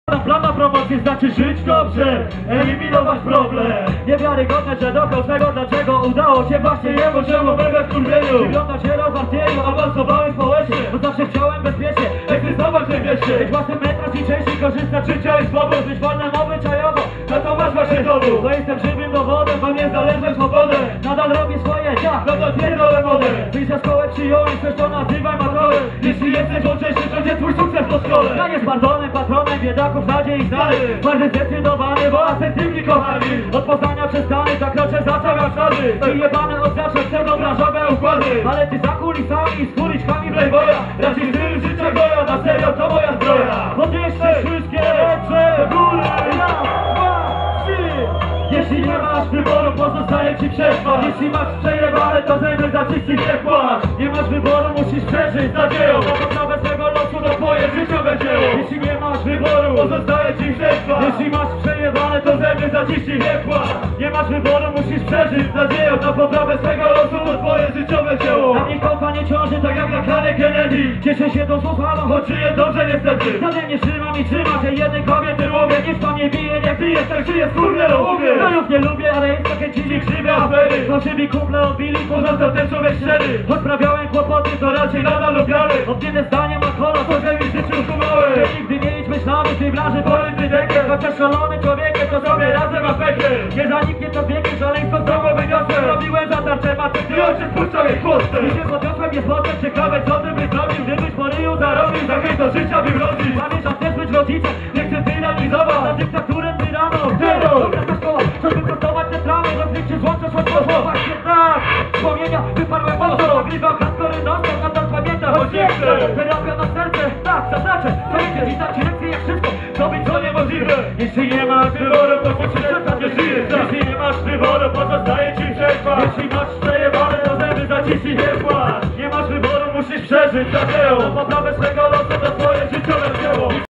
Plan na promocję znaczy żyć dobrze, eliminować problem. Niewiarygodne, że dokonał tego, dlaczego udało się właśnie jemu, czemu mega skurwieniu. Wygląda się rozwarstwieniu, awansowałem społecznie, bo zawsze chciałem bezpiecznie egzystować w wieście. Być własnym metraż i częściej korzystać z życia i swobód. Być wolnym obyczajowo, na to masz właśnie dowód. Bo jestem żywym dowodem, bo niezależność swobodę. Nadal robię swoje, ja, nadal pierdolę modę. Wyjść za szkołę przyjąłem, coś to nazywaj matorem. Jeśli jesteś mądrzejszy, to nie twój sukces po szkole. Ja nie z pardonem, patronem biedaków, nadziei i znany. Bardzo zdecydowany, bo asertywni kochani. Od Poznania przez Stany zakroczę za całe szary. I jebane od zawsze chcą branżowe układy. Ale ty za kulisami, z kuliczkami playboya. Raczej styl życia goja, na serio to moja zbroja. Podnieście wszystkie ręce w górę. Raz, dwa, trzy. Jeśli nie masz wyboru, pozostaje ci przetrwać. Jeśli masz przejebane, to zęby zaczyści nie płacz. Nie masz wyboru, musisz przeżyć z nadzieją. Na poprawę swego losu to twoje życiowe dzieło. Jeśli nie masz wyboru, pozostaje ci przetrwać. Jeśli masz przejebane, to zęby zaczyści nie płacz. Nie masz wyboru, musisz przeżyć z nadzieją. Na poprawę swego losu to twoje życiowe dzieło. Na nich kofa nie ciąży, tak jak na Kanie Kennedy. Cieszę się tą słuchaną, choć żyję dobrze niestety. Za mnie trzymam i trzyma się jednej kobiety łowię. Niech pan nie bije, nie bije, tak żyję skórnie łowię. Znajów nie lubię, ale jest takie dziwnie krzywe afery. Fałszywi kumple odbili, pozostał ten człowiek szczery. Odprawiałem kłopoty, to raczej nadal lubiany. Odmienne zdanie ma kolor, to że mi życzył kumały. Nigdy nie idź myślami w tej branży poryty deker. Chociaż szalony człowiekiem, to sobie razem ma pekę. Nie zaniknie to wiekiem, szaleństwo z domu wyniosłem. Robiłem za tarczę, maty, ty ojciec puszczał jej chłostę. I się podniosłem, jest potem ciekawe, co ty byś zrobił. Gdybyś po ryju zarobił, za chęć do życia wywrócić. Pamiętam, chcesz być rodzicem, nie chcę tyranizować. Za dyktaturę tyrano, zero. Żeby prostować te tramy, rozliczyć złączasz od poszło. Właśnie tak, wspomnienia wyparłem mocno. Ogrywam hardcore non-stop, nadal pamiętam, choć nie chcę. Terapia na serce, tak, zaznaczę. To wiecie, i tak ci lekcje jak wszystko, to być to niemożliwe. Jeśli nie masz wyboru, to musisz przestać, nie żyjesz. Jeśli nie masz wyboru, pozostaje ci przetrwać. Jeśli masz przejebane, to zęby zaciśnij nie płacz. Nie masz wyboru, musisz przeżyć za dzieło. Na poprawę swego losu to twoje życiowe dzieło.